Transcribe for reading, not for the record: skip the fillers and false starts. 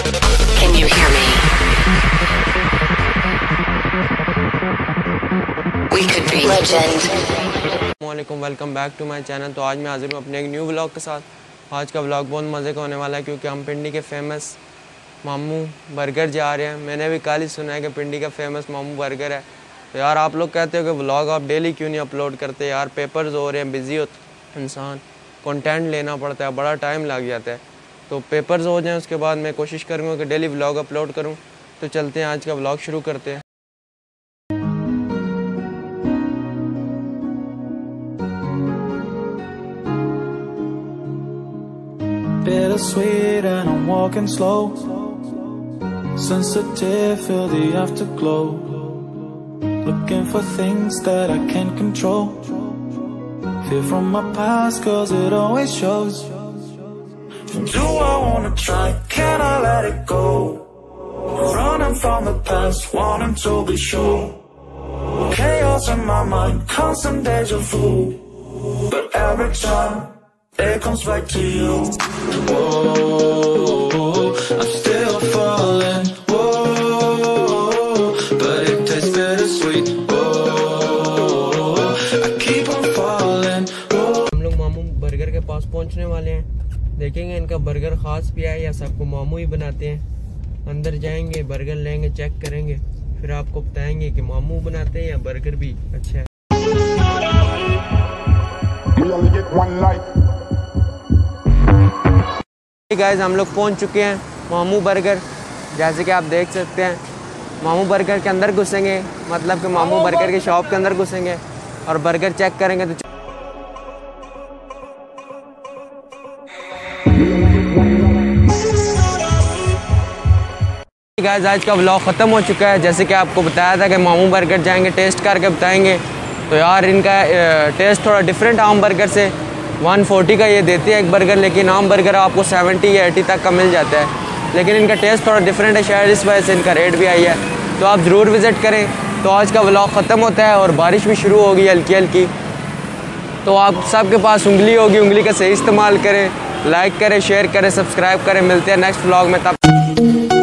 Can you hear me? We could be legend. अस्सलामुअलैकुम, welcome back to my channel. तो आज मैं हाजिर हूँ अपने एक न्यू व्लॉग के साथ। आज का व्लॉग बहुत मज़े का होने वाला है क्योंकि हम पिंडी के फेमस मामू बर्गर जा रहे हैं। मैंने भी कल ही सुना है कि पिंडी का फेमस मामू बर्गर है। तो यार आप लोग कहते हो कि व्लॉग आप डेली क्यों नहीं अपलोड करते? यार पेपर्स हो रहे हैं, बिज़ी होता इंसान, कंटेंट लेना पड़ता है, बड़ा टाइम लग जाता है। तो पेपर्स हो जाएँ उसके बाद मैं कोशिश करूँगा कि डेली व्लॉग अपलोड करूँ। तो चलते हैं, आज का व्लॉग शुरू करते हैं। Bittersweet and I'm walking slow, sensitive, feel the afterglow, looking for things that I can't control, fear from my past cause it always shows. Do I wanna try, can I let it go, running from the past, wanting to be sure, chaos in my mind, constant deja vu, but every time it comes back to you. Whoa, I'm still falling. Whoa, but it tastes bittersweet. Whoa, I keep on falling. हम लोग मामू burger के पास पहुंचने वाले हैं। देखेंगे इनका burger खास भी है या सबको मामू ही बनाते हैं। अंदर जाएंगे, बर्गर लेंगे, चेक करेंगे, फिर आपको बताएंगे कि मामू बनाते हैं या बर्गर भी अच्छा है। गाइस हम लोग पहुंच चुके हैं मामू बर्गर। जैसे कि आप देख सकते हैं मामू बर्गर के अंदर घुसेंगे, मतलब कि मामू बर्गर की शॉप के अंदर घुसेंगे और बर्गर चेक करेंगे। तो गाइस आज का व्लॉग ख़त्म हो चुका है। जैसे कि आपको बताया था कि मामू बर्गर जाएंगे, टेस्ट करके बताएंगे। तो यार इनका टेस्ट थोड़ा डिफरेंट आम बर्गर से। 140 का ये देते हैं एक बर्गर, लेकिन आम बर्गर आपको 70 या 80 तक का मिल जाता है। लेकिन इनका टेस्ट थोड़ा डिफरेंट है, शायद इस वजह से इनका रेट भी आई है। तो आप ज़रूर विज़िट करें। तो आज का व्लॉग ख़त्म होता है और बारिश भी शुरू होगी हल्की हल्की। तो आप सबके पास उंगली होगी, उंगली का सही इस्तेमाल करें, लाइक करें, शेयर करें, सब्सक्राइब करें। मिलते हैं नेक्स्ट व्लॉग में, तब